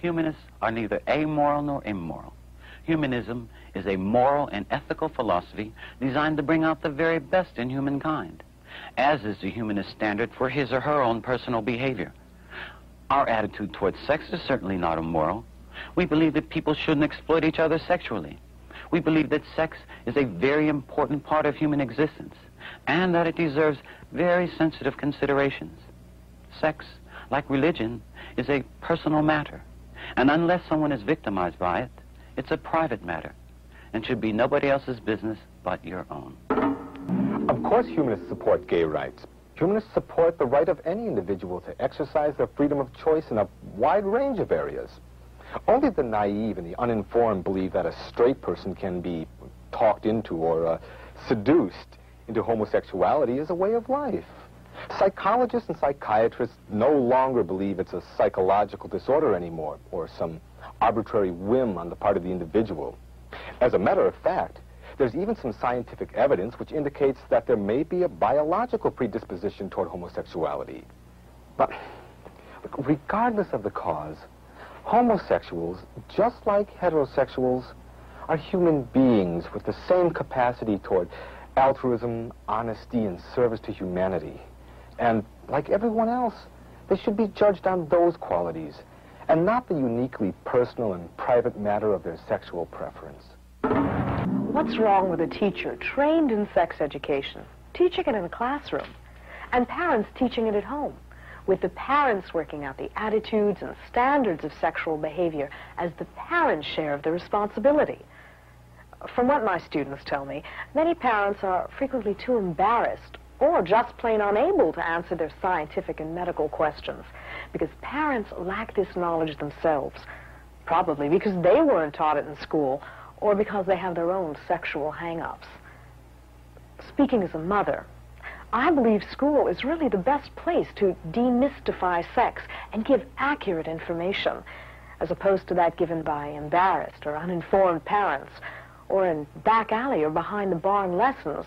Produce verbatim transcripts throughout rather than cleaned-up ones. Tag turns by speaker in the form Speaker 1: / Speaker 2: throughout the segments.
Speaker 1: Humanists are neither amoral nor immoral. Humanism is a moral and ethical philosophy designed to bring out the very best in humankind, as is the humanist standard for his or her own personal behavior. Our attitude towards sex is certainly not immoral. We believe that people shouldn't exploit each other sexually. We believe that sex is a very important part of human existence and that it deserves very sensitive considerations. Sex, like religion, is a personal matter, and unless someone is victimized by it, it's a private matter and should be nobody else's business but your own.
Speaker 2: Of course humanists support gay rights. Humanists support the right of any individual to exercise their freedom of choice in a wide range of areas. Only the naive and the uninformed believe that a straight person can be talked into or uh, seduced into homosexuality as a way of life. Psychologists and psychiatrists no longer believe it's a psychological disorder anymore or some arbitrary whim on the part of the individual. As a matter of fact, there's even some scientific evidence which indicates that there may be a biological predisposition toward homosexuality. But regardless of the cause, homosexuals, just like heterosexuals, are human beings with the same capacity toward altruism, honesty, and service to humanity. And like everyone else, they should be judged on those qualities and not the uniquely personal and private matter of their sexual preference.
Speaker 3: What's wrong with a teacher trained in sex education, teaching it in a classroom, and parents teaching it at home, with the parents working out the attitudes and standards of sexual behavior as the parents' share of the responsibility? From what my students tell me, many parents are frequently too embarrassed or just plain unable to answer their scientific and medical questions because parents lack this knowledge themselves, probably because they weren't taught it in school or because they have their own sexual hang-ups. Speaking as a mother, I believe school is really the best place to demystify sex and give accurate information, as opposed to that given by embarrassed or uninformed parents, or in back alley or behind the barn lessons,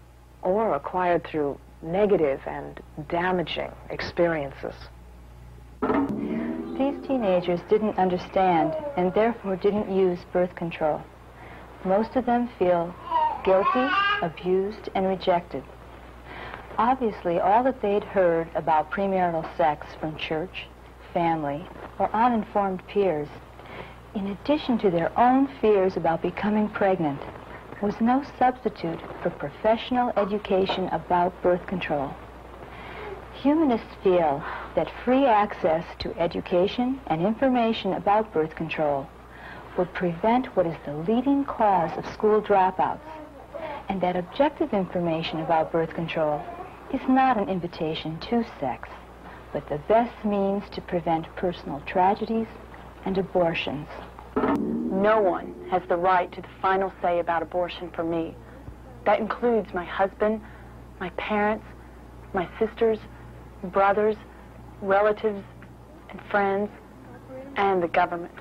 Speaker 3: or acquired through negative and damaging experiences.
Speaker 4: These teenagers didn't understand and therefore didn't use birth control. Most of them feel guilty, abused, and rejected. Obviously, all that they'd heard about premarital sex from church, family, or uninformed peers, in addition to their own fears about becoming pregnant, was no substitute for professional education about birth control. Humanists feel that free access to education and information about birth control would prevent what is the leading cause of school dropouts, and that objective information about birth control is not an invitation to sex, but the best means to prevent personal tragedies and abortions.
Speaker 5: No one has the right to the final say about abortion for me. That includes my husband, my parents, my sisters, brothers, relatives, and friends, and the government.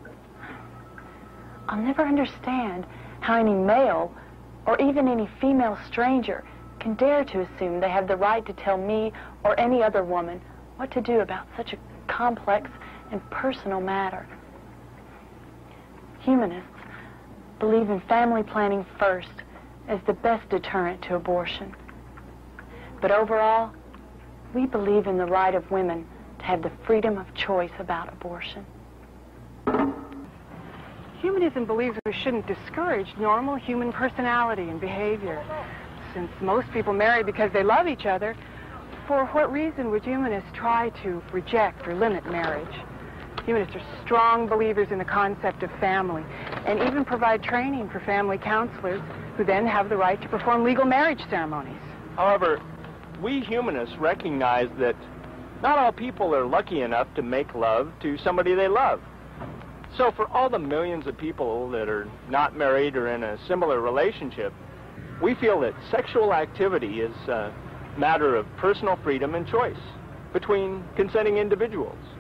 Speaker 5: I'll never understand how any male or even any female stranger can dare to assume they have the right to tell me or any other woman what to do about such a complex and personal matter. Humanists believe in family planning first as the best deterrent to abortion. But overall, we believe in the right of women to have the freedom of choice about abortion.
Speaker 3: Humanism believes we shouldn't discourage normal human personality and behavior. Since most people marry because they love each other, for what reason would humanists try to reject or limit marriage? Humanists are strong believers in the concept of family and even provide training for family counselors who then have the right to perform legal marriage ceremonies.
Speaker 6: However, we humanists recognize that not all people are lucky enough to make love to somebody they love. So for all the millions of people that are not married or in a similar relationship, we feel that sexual activity is a matter of personal freedom and choice between consenting individuals.